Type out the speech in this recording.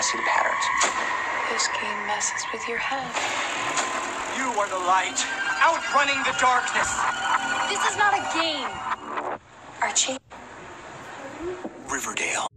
to see the patterns. This game messes with your head. You are the light, outrunning the darkness. This is not a game. Archie. Riverdale.